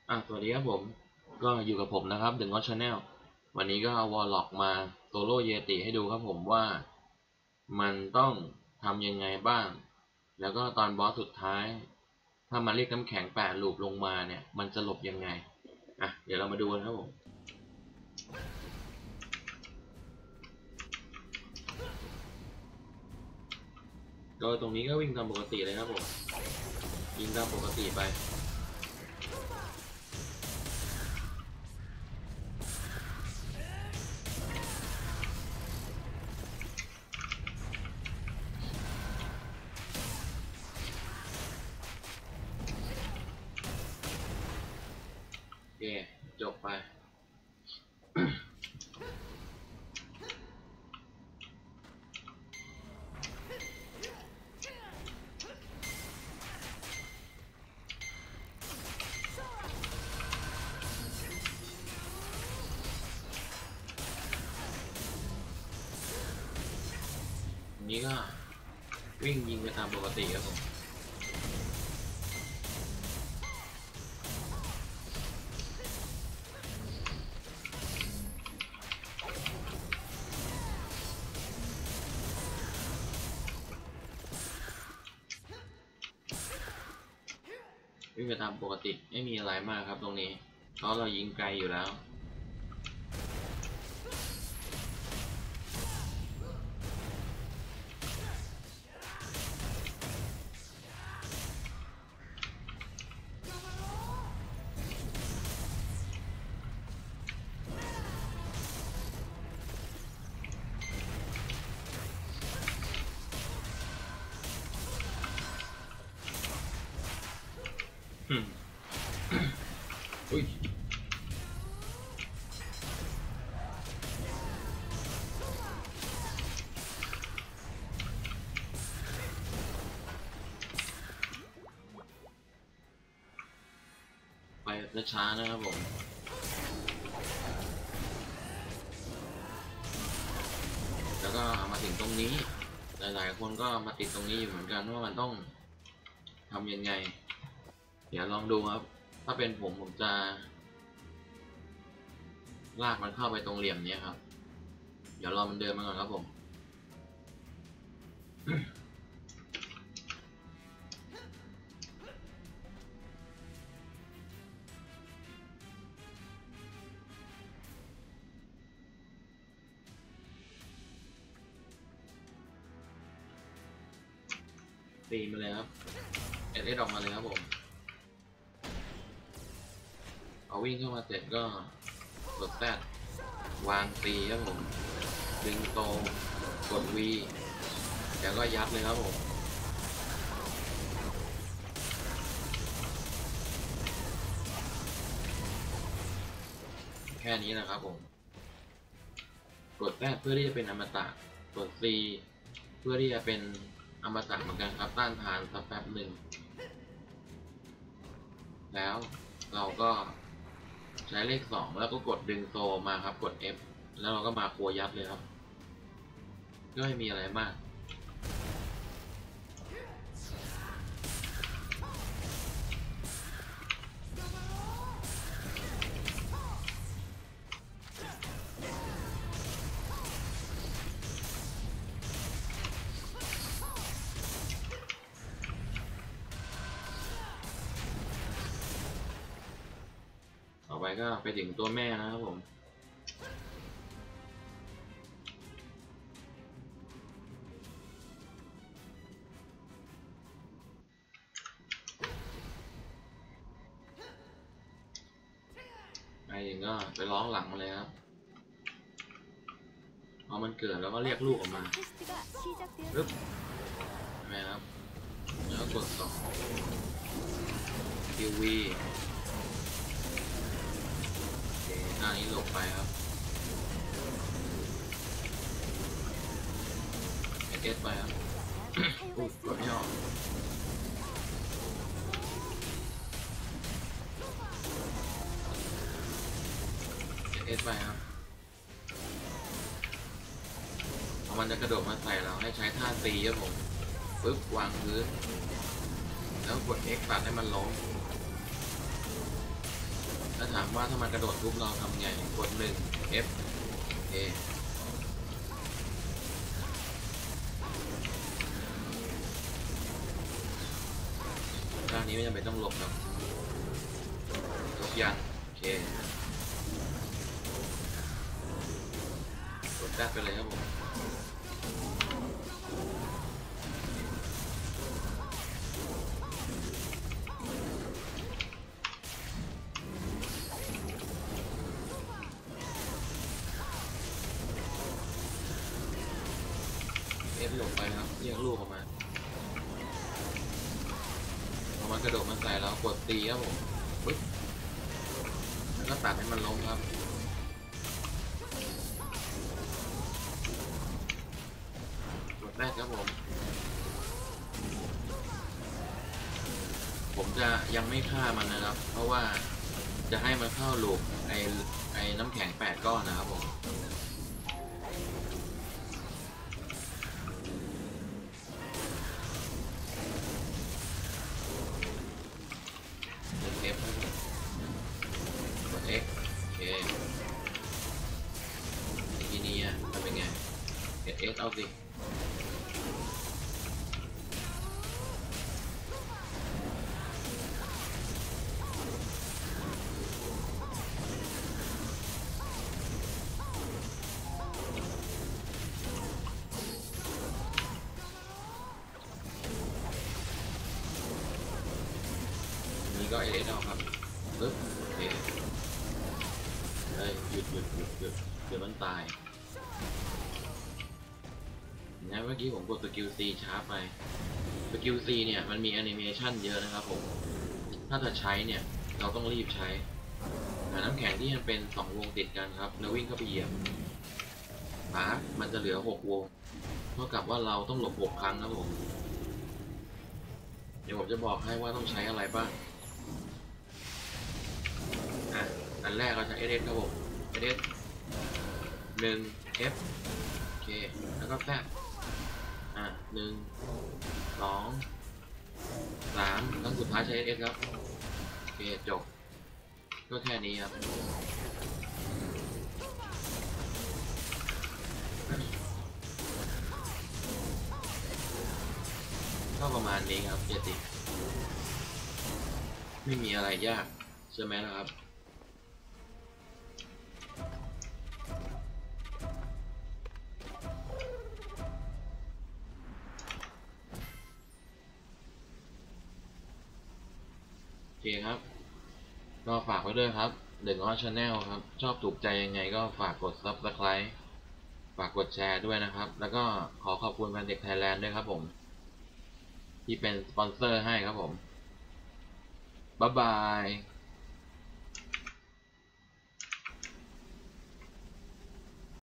สวัสดีครับผมก็อยู่กับผมนะครับถึงก็ชาแนลวันนี้ก็เอาวอลล็อกมาโซโล่เยติให้ดูครับผมว่ามันต้องทำยังไงบ้างแล้วก็ตอนบอสสุดท้ายถ้ามันเรียกน้ำแข็ง8 ลูปลงมาเนี่ยมันจะหลบยังไงเดี๋ยวเรามาดูกันครับผมโดยตรงนี้ก็วิ่งตามปกติเลยครับผมยิงตามปกติไปโอเคจบไปนี้ก็วิ่งยิงไปตามปกติครับผมวิ่งไปตามปกติไม่มีอะไรมากครับตรงนี้เพราะเรายิงไกลอยู่แล้วอุ้ยไปแบบช้าๆนะครับผมแล้วก็มาถึงตรงนี้หลายๆคนก็มาติดตรงนี้อยู่เหมือนกันว่ามันต้องทำยังไงเดี๋ยวลองดูครับถ้าเป็นผมจะลากมันเข้าไปตรงเหลี่ยมนี้ครับเดี๋ยวรอมันเดินมาก่อนครับผมตีมาเลยครับเอสออกมาเลยครับผมเอาวิ่งเข้ามาเสร็จก็กดแซดวางตีครับผมดึงโตกดวีแล้วก็ยัดเลยครับผมแค่นี้นะครับผมกดแซดเพื่อที่จะเป็นอมตะกดซีเพื่อที่จะเป็นอมตะเหมือนกันครับต้านทานสักแป๊บหนึ่งแล้วเราก็ใช้เลข2แล้วก็กดดึงโซมาครับกด F แล้วเราก็มาครัวยัดเลยครับก็ไม่มีอะไรมากต่อไปก็ไปถึงตัวแม่นะครับผมไปถึงก็ไปร้องหลังมาเลยครับพอมันเกิดแล้วก็เรียกลูกออกมาปึ๊บใช่ไหมครับแล้วก็กด2คิววีหน้านี้หลบไปครับเอสไปครับอุ๊ยกดไม่ออกเอสไปครับพอมันจะกระโดดมาใส่เราให้ใช้ท่าตีครับผมปึ๊บวางพื้นแล้วกด X ตัดให้มันล้มว่าถ้ามันกระโดดทุบเราทำไงกด1 F A ด้านนี้ไม่จำเป็นต้องหลบครับยกยันโอเคกดแรกไปเลยครับผมหลบไปครับเรียกลูกออกมาพอมันกระโดดมันใส่แล้วกดตีครับผมปึ๊บแล้วก็ตัดให้มันล้มครับกดแรกครับผมจะยังไม่ฆ่ามันนะครับ เพราะว่าจะให้มันเข้าลูกไอ้น้ำแข็ง8 ก้อนนะครับผมF กด X โอเคทีนี้ทำเป็นไงกด S เอาสินี่ก็ S เอาครับปึ๊บโอเคหยุดเดี๋ยวมันตายนะเมื่อกี้ผมกดสกิล C ช้าไปสกิล C เนี่ยมันมีแอนิเมชันเยอะนะครับผมถ้าจะใช้เนี่ยเราต้องรีบใช้น้ำแข็งที่มันเป็น2 วงติดกันครับแล้ววิ่งเข้าไปเหยียบมันจะเหลือ6 วงเท่ากับว่าเราต้องหลบ6 ครั้งครับผมเดี๋ยวผมจะบอกให้ว่าต้องใช้อะไรบ้างอันแรกเราใช้ SS ครับผม SS 1 F โอเคแล้วก็แป๊บ1 2 3ครั้งสุดท้ายใช้ SS ครับโอเคจบก็แค่นี้ครับก็ประมาณนี้ครับเจติไม่มีอะไรยากใช่ไหมล่ะครับโอเคครับก็ฝากไว้ด้วยครับ The God Channel ครับชอบถูกใจยังไงก็ฝากกด Subscribe ฝากกดแชร์ด้วยนะครับแล้วก็ขอขอบคุณแฟนเด็กไทยแลนด์ด้วยครับผมที่เป็นสปอนเซอร์ให้ครับผมบ๊ายบาย